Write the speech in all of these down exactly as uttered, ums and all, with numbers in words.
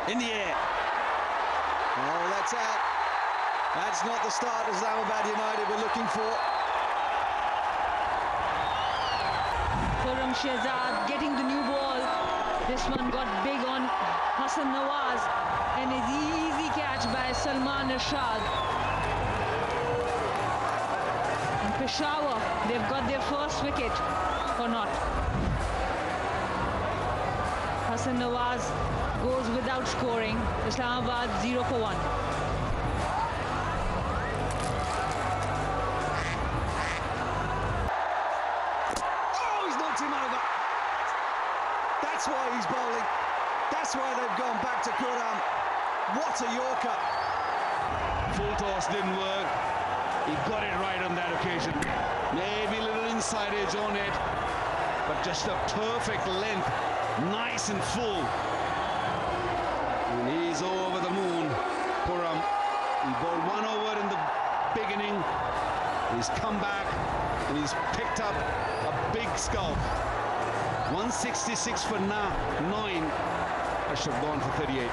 In the air. Oh, that's out. That's not the start Islamabad United were looking for. Khurram Shehzad getting the new ball. This one got big on Hassan Nawaz, and an easy catch by Salman Irshad. And Peshawar, they've got their first wicket or not. Hassan Nawaz goes without scoring. Islamabad zero for one. Oh, he's knocked him over. That's why he's bowling. That's why they've gone back to Khurram. What a Yorker. Full toss didn't work. He got it right on that occasion. Maybe a little inside edge on it, but just a perfect length. Nice and full. And he's over the moon. Khurram. He bowled one over in the beginning. He's come back and he's picked up a big scalp. one sixty-six for na nine. I should have gone for thirty-eight.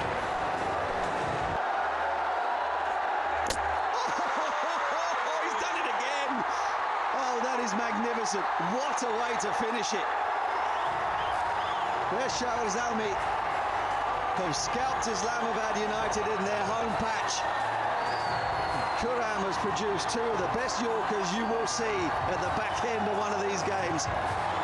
Oh, he's done it again. Oh, that is magnificent. What a way to finish it. There's Shahriar Zalmi, who've scalped Islamabad United in their home patch. Khurram has produced two of the best Yorkers you will see at the back end of one of these games.